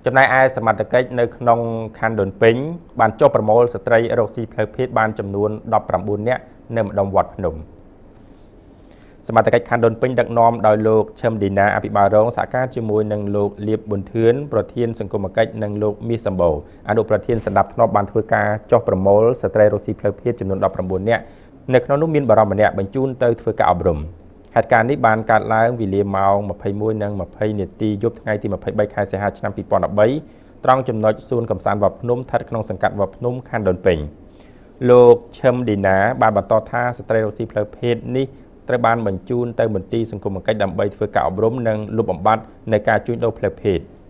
ចំណែកឯសមត្ថកិច្ចនៅក្នុងខណ្ឌដូនពេញបានចុះប្រមូលស្ត្រីរកស៊ីផ្លូវភេទបានចំនួន19នាក់នៅម្ដុំវត្តភ្នំសមត្ថកិច្ចខណ្ឌដូនពេញដឹកនាំដោយលោកឈឹមឌីណាអភិបាលរងសហការជាមួយនឹងលោកលៀបប៊ុនធឿនប្រធានសង្គមគិច្ចនិងលោកមាសសម្បូរអនុប្រធានសម្ដាប់ធ្នាប់បានធ្វើការចុះប្រមូលស្ត្រីរកស៊ីផ្លូវភេទចំនួន19នាក់នៅក្នុងនោះមានបារម្ភម្នាក់បញ្ជូនទៅធ្វើការអប់រំហេតុការណ៍នេះបានកើតឡើងវេលាម៉ោង 21:20 នាទីយប់ថ្ងៃទី 23 ខែសីហាឆ្នាំ 2013 ត្រង់ចំណុចសួនកំសាន្តវត្តភ្នំស្ថិតក្នុងសង្កាត់វត្តភ្នំខណ្ឌដូនពេញលោកឈឹមឌីណាបានបន្តថាស្ត្រីរកស៊ីផ្លូវភេទនេះត្រូវបានបញ្ជូនទៅមន្ទីរសង្គមគិច្ចដើម្បីធ្វើការអប់រំនិងលុបបំបាត់នៃការជួញដូរផ្លូវភេទ